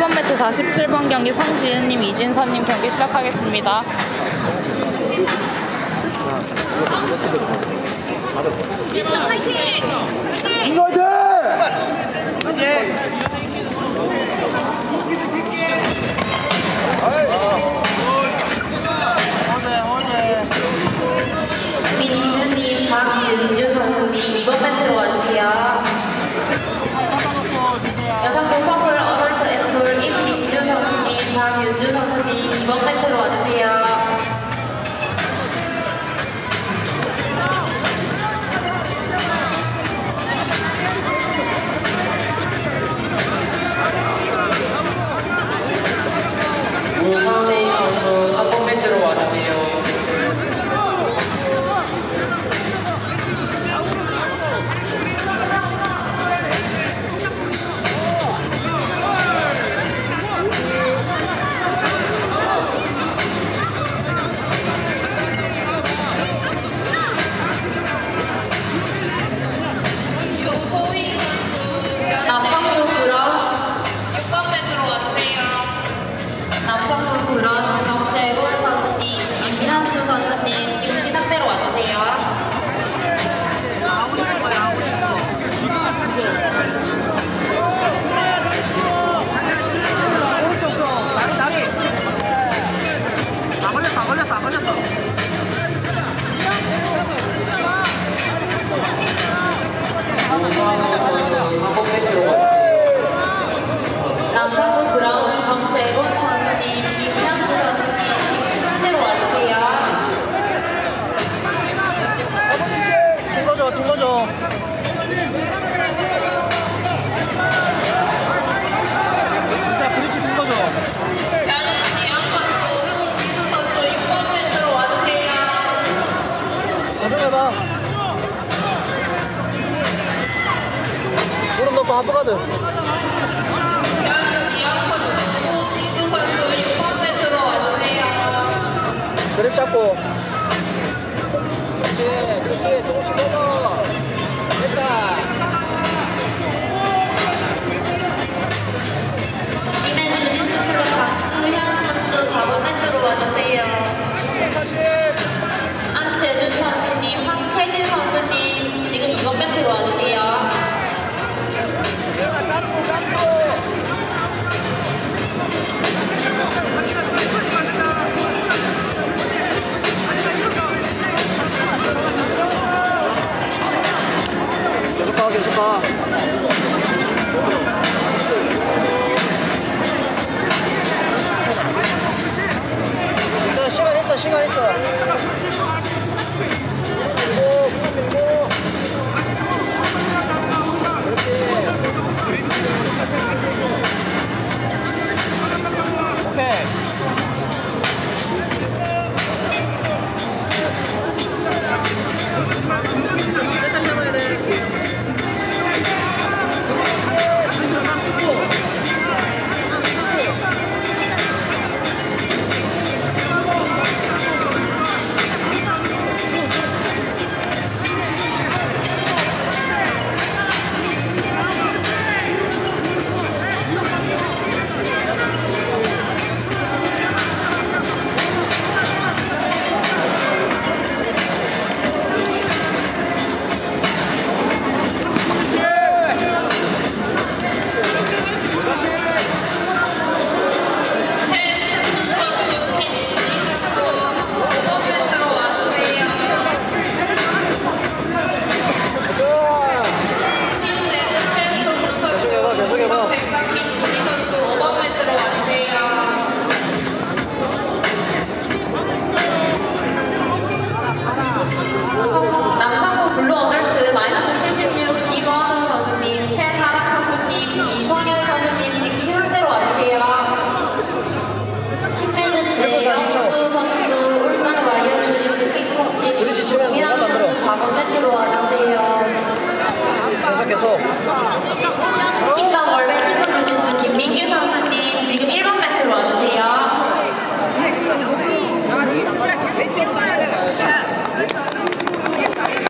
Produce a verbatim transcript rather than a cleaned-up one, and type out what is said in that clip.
번 매트 사십칠 번 경기 성지은님, 이진선님 경기 시작하겠습니다. 민주님, 박윤주 선수님 이 번 매트로 와주세요. 여성부 퍼플 어덜트 앱솔 임민주 선수님, 박윤주 선수님 이 번 매트로 와주세요. 우상세희 선수 삼 번 매트로 와주세요. 남성부 브라운 육 번 매트로 와주세요. 남성부 브라운 정재곤 선수님, 김현수 선수님 지금 시상대로 와주세요. 남성부 브라운 정재곤 선수님, 김현수 선수님 지금 시상대로 와주세요. 튕거줘튕거줘 진짜 브릿지 튕거줘 변지영 선수, 후지수 선수 육 번 매트로 와주세요. 가져해봐 무릎 넣고 하프가드 변지영 선수, 후지수 선수 육 번 매트로 와주세요. 그립 잡고 그렇지 그렇지 조금씩 넘어